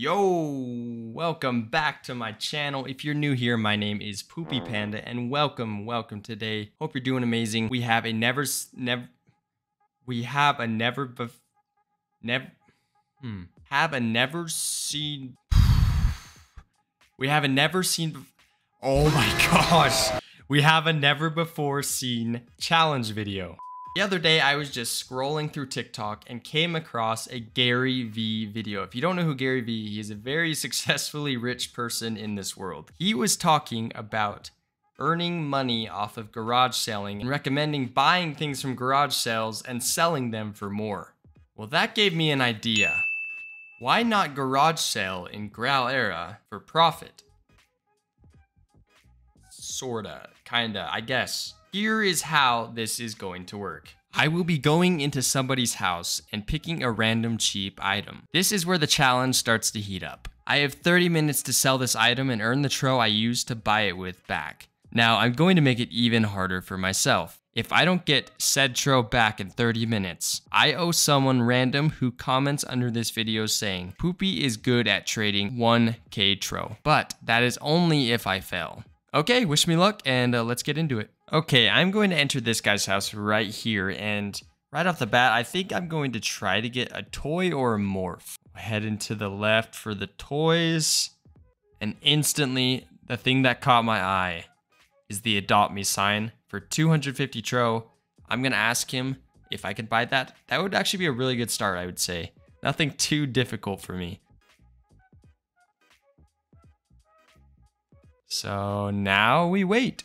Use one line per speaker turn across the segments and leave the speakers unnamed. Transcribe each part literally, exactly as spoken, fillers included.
Yo, welcome back to my channel. If you're new here, my name is Poopy Panda and welcome, welcome today. Hope you're doing amazing. We have a never, never, we have a never, bef never, hmm, have a never seen, we have a never seen, oh my gosh. We have a never before seen challenge video. The other day, I was just scrolling through TikTok and came across a Gary Vee video. If you don't know who Gary Vee, he is a very successfully rich person in this world. He was talking about earning money off of garage selling and recommending buying things from garage sales and selling them for more. Well, that gave me an idea. Why not garage sale in Graal Era for profit? Sorta, kinda, I guess. Here is how this is going to work. I will be going into somebody's house and picking a random cheap item. This is where the challenge starts to heat up. I have thirty minutes to sell this item and earn the tro I used to buy it with back. Now, I'm going to make it even harder for myself. If I don't get said tro back in thirty minutes, I owe someone random who comments under this video saying, Poopy is good at trading one K tro. But that is only if I fail. Okay, wish me luck and uh, let's get into it. Okay, I'm going to enter this guy's house right here, and right off the bat, I think I'm going to try to get a toy or a morph. Heading to the left for the toys, and instantly, the thing that caught my eye is the Adopt Me sign for two hundred fifty tro. I'm going to ask him if I could buy that. That would actually be a really good start, I would say. Nothing too difficult for me. So now we wait.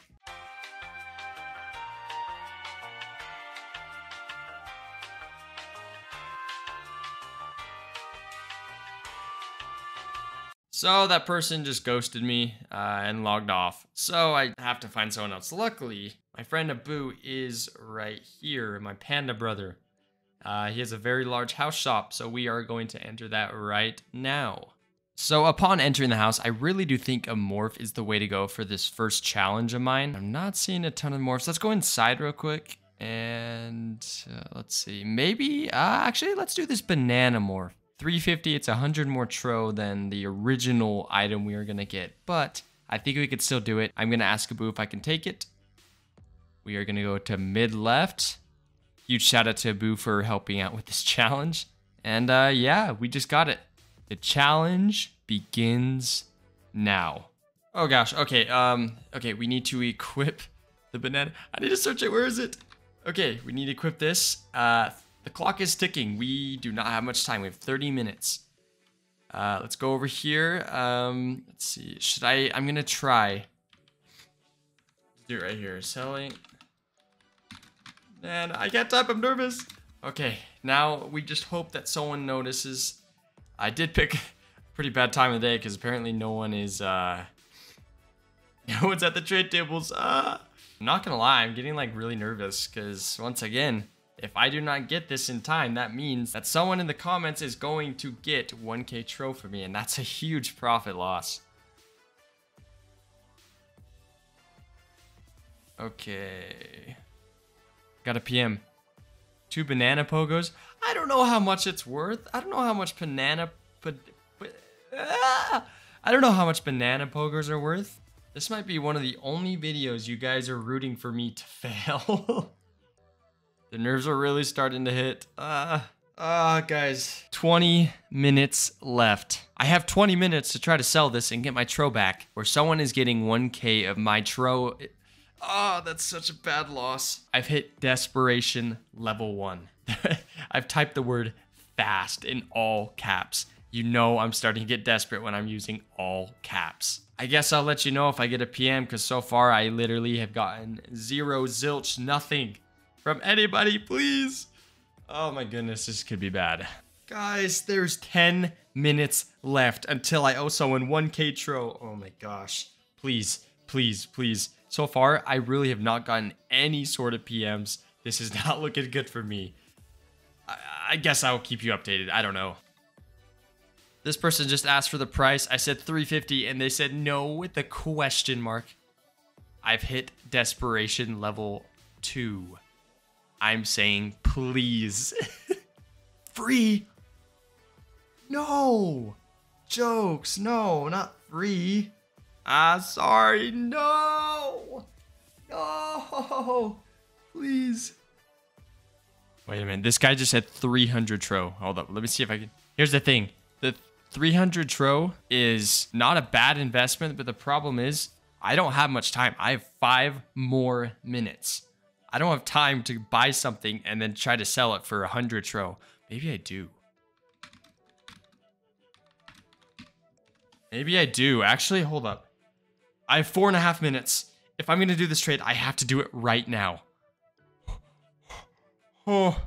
So that person just ghosted me uh, and logged off. So I have to find someone else. Luckily, my friend Abu is right here, my panda brother. Uh, he has a very large house shop, so we are going to enter that right now. So upon entering the house, I really do think a morph is the way to go for this first challenge of mine. I'm not seeing a ton of morphs. Let's go inside real quick. And uh, let's see, maybe, uh, actually, let's do this banana morph. three fifty, it's one hundred more tro than the original item we are going to get. But I think we could still do it. I'm going to ask Abu if I can take it. We are going to go to mid left. Huge shout out to Abu for helping out with this challenge. And uh, yeah, we just got it. The challenge begins now. Oh gosh, okay, um, okay, we need to equip the banana. I need to search it, where is it? Okay, we need to equip this. Uh, the clock is ticking. We do not have much time, we have thirty minutes. Uh, let's go over here. Um, let's see, should I, I'm gonna try. Let's do it right here, selling. Man, I can't type, I'm nervous. Okay, now we just hope that someone notices. I did pick a pretty bad time of the day because apparently no one is, uh, no one's at the trade tables. Uh, I'm not gonna lie, I'm getting like really nervous because once again, if I do not get this in time, that means that someone in the comments is going to get one K tro for me, and that's a huge profit loss. Okay. Got a P M. Two banana pogos. I don't know how much it's worth. I don't know how much banana... Ah! I don't know how much banana pogos are worth. This might be one of the only videos you guys are rooting for me to fail. The nerves are really starting to hit. Ah, uh, uh, guys. twenty minutes left. I have twenty minutes to try to sell this and get my tro back, where someone is getting one K of my tro. Oh, that's such a bad loss. I've hit desperation level one. I've typed the word fast in all caps. You know I'm starting to get desperate when I'm using all caps. I guess I'll let you know if I get a P M because so far I literally have gotten zero, zilch, nothing from anybody, please. Oh my goodness, this could be bad. Guys, there's ten minutes left until I owe someone one K tro. Oh my gosh. Please, please, please. So far, I really have not gotten any sort of P Ms. This is not looking good for me. I, I guess I'll keep you updated. I don't know. This person just asked for the price. I said three fifty and they said no with a question mark. I've hit desperation level two. I'm saying please. Free. No. jokes. No, not free. Ah, sorry. No. No. Please. Wait a minute. This guy just had three hundred tro. Hold up. Let me see if I can. Here's the thing. The three hundred tro is not a bad investment, but the problem is I don't have much time. I have five more minutes. I don't have time to buy something and then try to sell it for one hundred tro. Maybe I do. Maybe I do. Actually, hold up. I have four and a half minutes. If I'm going to do this trade, I have to do it right now. Oh.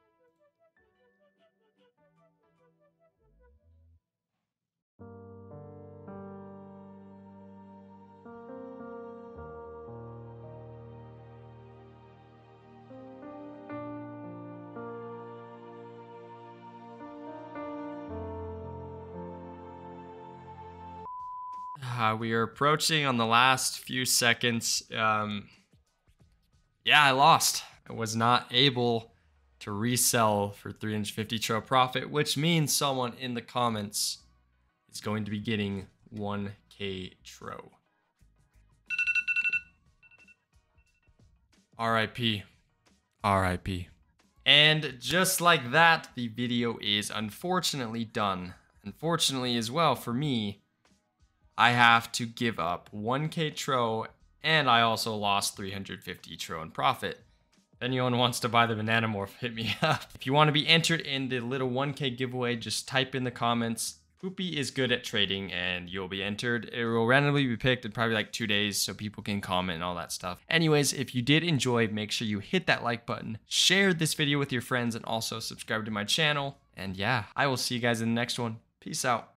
Uh, we are approaching on the last few seconds. Um, yeah, I lost. I was not able to resell for three hundred fifty tro profit, which means someone in the comments is going to be getting one K tro. R I P. R I P. And just like that, the video is unfortunately done. Unfortunately as well for me, I have to give up one K tro, and I also lost three hundred fifty tro in profit. If anyone wants to buy the banana morph, hit me up. If you want to be entered in the little one K giveaway, just type in the comments, Poopy is good at trading, and you'll be entered. It will randomly be picked in probably like two days, so people can comment and all that stuff. Anyways, if you did enjoy, make sure you hit that like button, share this video with your friends, and also subscribe to my channel. And yeah, I will see you guys in the next one. Peace out.